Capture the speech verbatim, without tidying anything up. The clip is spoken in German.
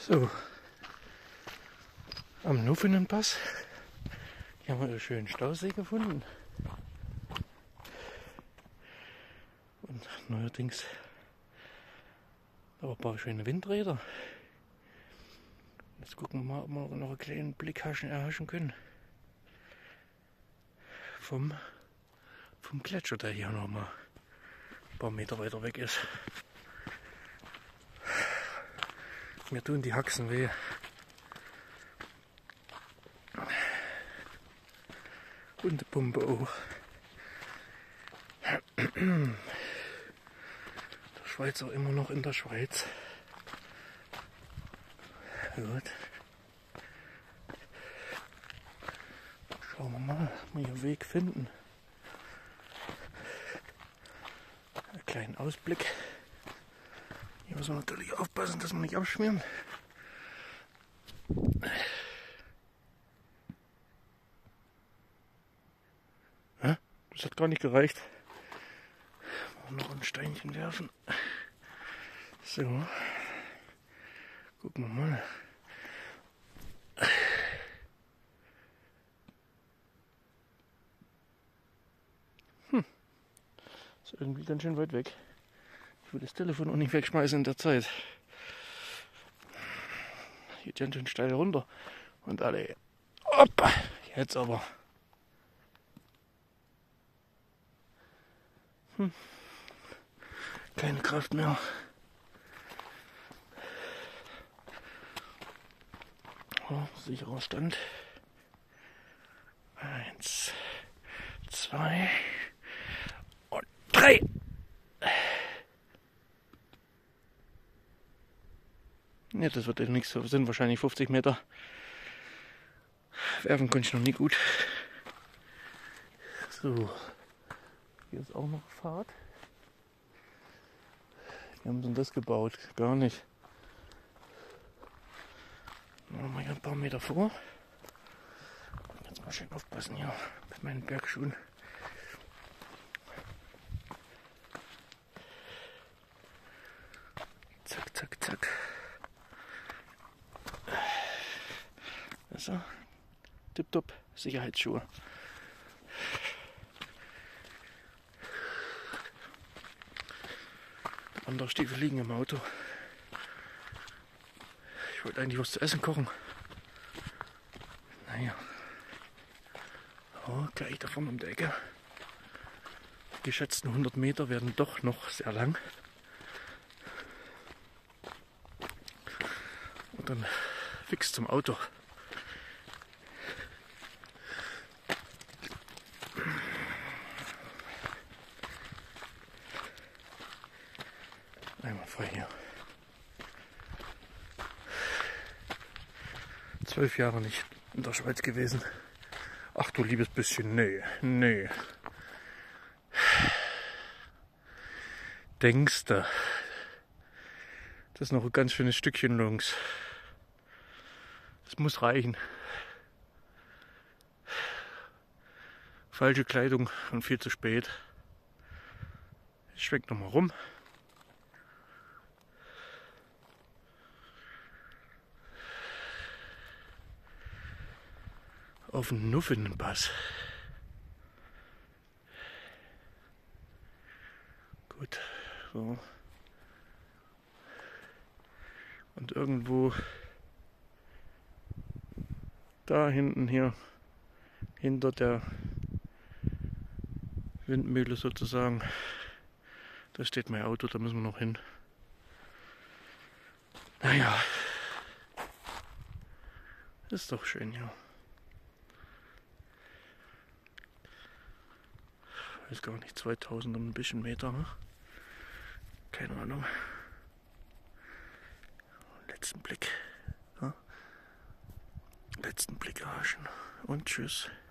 So, am Nuffinenpass. Hier haben wir einen schönen Stausee gefunden. Und neuerdings aber ein paar schöne Windräder. Jetzt gucken wir mal, ob wir noch einen kleinen Blick erhaschen können. Vom, vom Gletscher, der hier noch mal ein paar Meter weiter weg ist. Mir tun die Haxen weh. Und die Pumpe auch. Der Schweizer immer noch in der Schweiz. Gut. Schauen wir mal, ob wir hier einen Weg finden. Einen kleinen Ausblick. Hier müssen wir natürlich aufpassen, dass wir nicht abschmieren. Ja, das hat gar nicht gereicht. Noch ein Steinchen werfen. So. Gucken wir mal. Hm. Ist irgendwie ganz schön weit weg. Ich will das Telefon auch nicht wegschmeißen in der Zeit. Geht ganz schön steil runter. Und alle. Opa! Jetzt aber. Hm. Keine Kraft mehr. Oh, sicherer Stand. Eins, zwei und drei. Ja, das wird nichts. Das sind wahrscheinlich fünfzig Meter. Werfen konnte ich noch nie gut. So. Hier ist auch noch Fahrt. Wie haben sie denn das gebaut? Gar nicht. Machen wir hier ein paar Meter vor. Jetzt mal schön aufpassen hier mit meinen Bergschuhen. Zack, zack, zack. So. Tipptopp. Sicherheitsschuhe. Andere Stiefel liegen im Auto. Ich wollte eigentlich was zu essen kochen. Naja. Oh, gleich da vorne um die Ecke. Die geschätzten hundert Meter werden doch noch sehr lang. Und dann fix zum Auto. Einmal frei hier. Zwölf Jahre nicht in der Schweiz gewesen. Ach du liebes bisschen, nee, nee. Denkste. Das ist noch ein ganz schönes Stückchen, Jungs. Das muss reichen. Falsche Kleidung und viel zu spät. Ich schwenk noch mal rum. Auf den Nuffinenpass. Gut, so. Und irgendwo da hinten hier, hinter der Windmühle sozusagen, da steht mein Auto, da müssen wir noch hin. Naja, ist doch schön hier. Weiß gar nicht, zweitausend und ein bisschen Meter, ne? Keine Ahnung. Letzten Blick. Ja? Letzten Blick erhaschen. Und tschüss.